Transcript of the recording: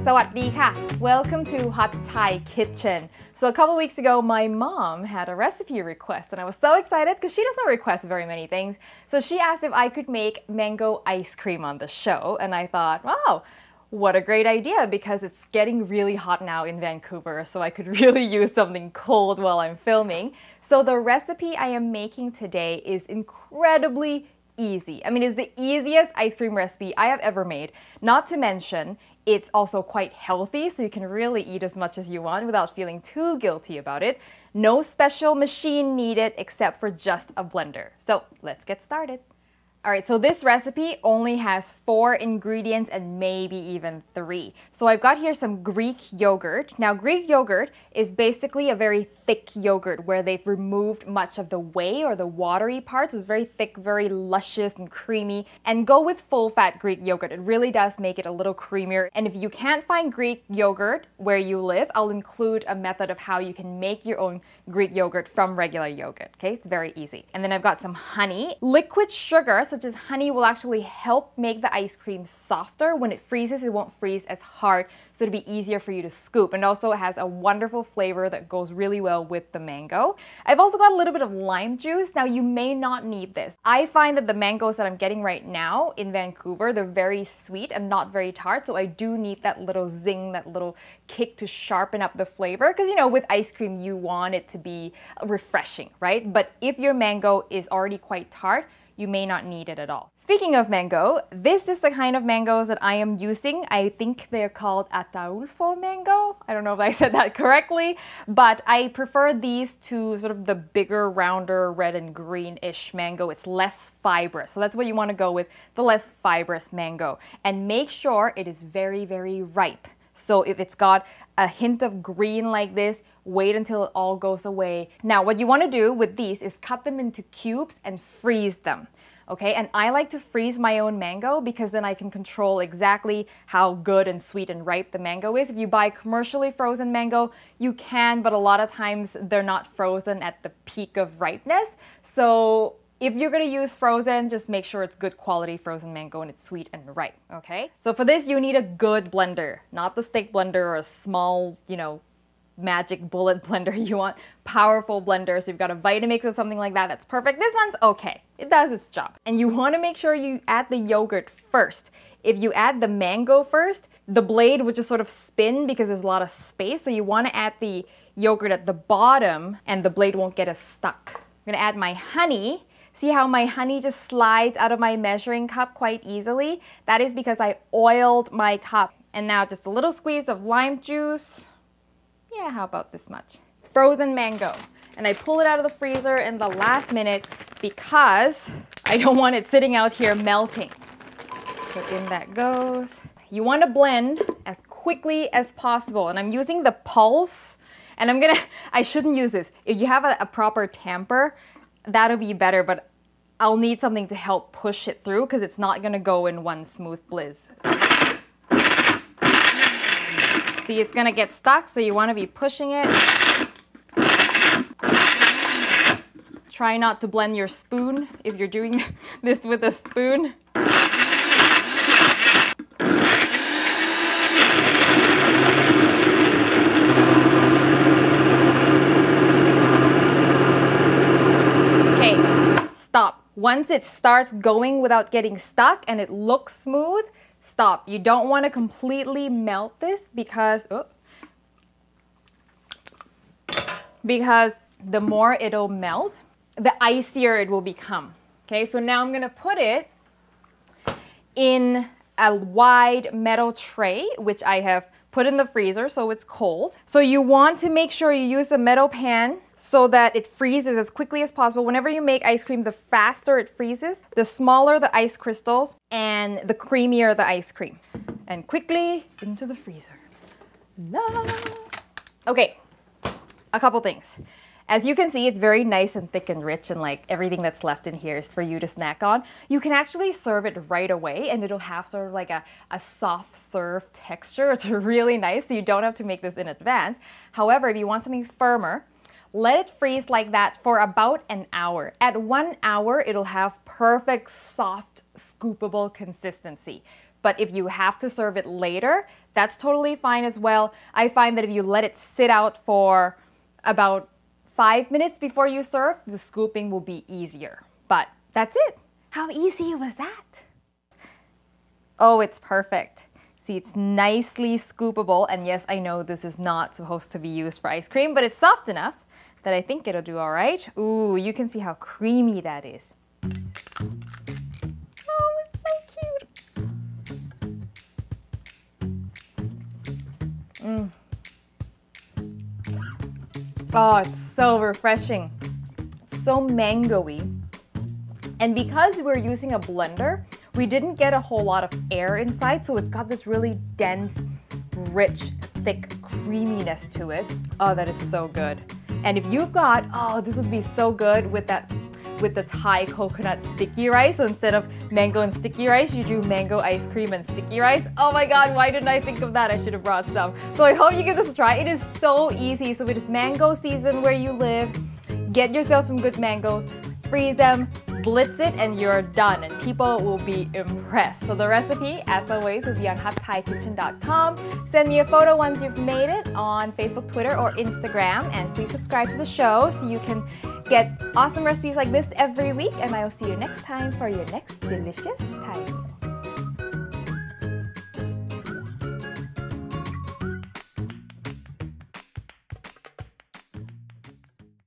Sawadee-ka! Welcome to Hot Thai Kitchen. So a couple weeks ago, my mom had a recipe request and I was so excited because she doesn't request very many things. So she asked if I could make mango ice cream on the show, and I thought, wow, what a great idea, because it's getting really hot now in Vancouver, so I could really use something cold while I'm filming. So the recipe I am making today is incredibly easy. I mean, it's the easiest ice cream recipe I have ever made. Not to mention, it's also quite healthy, so you can really eat as much as you want without feeling too guilty about it. No special machine needed except for just a blender. So let's get started. Alright, so this recipe only has 4 ingredients and maybe even 3. So I've got here some Greek yogurt. Now Greek yogurt is basically a very thick yogurt where they've removed much of the whey or the watery parts. It's very thick, very luscious and creamy. And go with full-fat Greek yogurt. It really does make it a little creamier. And if you can't find Greek yogurt where you live, I'll include a method of how you can make your own Greek yogurt from regular yogurt. Okay, it's very easy. And then I've got some honey. Liquid sugar, such as honey, will actually help make the ice cream softer. When it freezes, it won't freeze as hard, so it'll be easier for you to scoop. And also it has a wonderful flavor that goes really well with the mango. I've also got a little bit of lime juice. Now you may not need this. I find that the mangoes that I'm getting right now in Vancouver, they're very sweet and not very tart, so I do need that little zing, that little kick to sharpen up the flavor, because you know, with ice cream you want it to be refreshing, right? But if your mango is already quite tart, you may not need it at all. Speaking of mango, this is the kind of mangoes that I am using. I think they're called Ataulfo mango. I don't know if I said that correctly, but I prefer these to sort of the bigger, rounder, red and greenish mango. It's less fibrous. So that's what you want to go with, the less fibrous mango. And make sure it is very, very ripe. So if it's got a hint of green like this, wait until it all goes away. Now, what you want to do with these is cut them into cubes and freeze them. Okay, and I like to freeze my own mango because then I can control exactly how good and sweet and ripe the mango is. If you buy commercially frozen mango, you can, but a lot of times they're not frozen at the peak of ripeness. So if you're going to use frozen, just make sure it's good quality frozen mango and it's sweet and ripe, okay? So for this, you need a good blender, not the stick blender or a small, you know, magic bullet blender. You want powerful blender, so you've got a Vitamix or something like that, that's perfect. This one's okay. It does its job. And you want to make sure you add the yogurt first. If you add the mango first, the blade would just sort of spin because there's a lot of space, so you want to add the yogurt at the bottom and the blade won't get as stuck. I'm going to add my honey. See how my honey just slides out of my measuring cup quite easily? That is because I oiled my cup. And now just a little squeeze of lime juice. Yeah, how about this much? Frozen mango. And I pull it out of the freezer in the last minute because I don't want it sitting out here melting. So in that goes. You want to blend as quickly as possible. And I'm using the pulse. And I shouldn't use this. If you have a proper tamper, that'll be better, but I'll need something to help push it through because it's not going to go in one smooth blizz. See, it's going to get stuck, so you want to be pushing it. Try not to blend your spoon if you're doing this with a spoon. Stop. Once it starts going without getting stuck and it looks smooth, stop. You don't want to completely melt this because the more it'll melt, the icier it will become. Okay, so now I'm going to put it in a wide metal tray, which I have put in the freezer so it's cold. So you want to make sure you use a metal pan so that it freezes as quickly as possible. Whenever you make ice cream, the faster it freezes, the smaller the ice crystals and the creamier the ice cream. And quickly into the freezer. Okay, a couple things. As you can see, it's very nice and thick and rich, and like everything that's left in here is for you to snack on. You can actually serve it right away and it'll have sort of like a soft serve texture. It's really nice, so you don't have to make this in advance. However, if you want something firmer, let it freeze like that for about an hour. At 1 hour, it'll have perfect, soft, scoopable consistency. But if you have to serve it later, that's totally fine as well. I find that if you let it sit out for about 5 minutes before you serve, the scooping will be easier. But that's it. How easy was that? Oh, it's perfect. See, it's nicely scoopable. And yes, I know this is not supposed to be used for ice cream, but it's soft enough that I think it'll do all right. Ooh, you can see how creamy that is. Oh, it's so cute. Oh, it's so refreshing. So mango-y. And because we're using a blender, we didn't get a whole lot of air inside, so it's got this really dense, rich, thick creaminess to it. Oh, that is so good. And if you've got, oh, this would be so good with the Thai coconut sticky rice. So instead of mango and sticky rice, you do mango ice cream and sticky rice. Oh my god, why didn't I think of that? I should have brought some. So I hope you give this a try. It is so easy. So it is mango season where you live. Get yourself some good mangoes, freeze them, blitz it, and you're done. And people will be impressed. So the recipe, as always, will be on hotthai-kitchen.com. Send me a photo once you've made it on Facebook, Twitter, or Instagram. And please subscribe to the show so you can get awesome recipes like this every week. And I will see you next time for your next delicious Thai meal.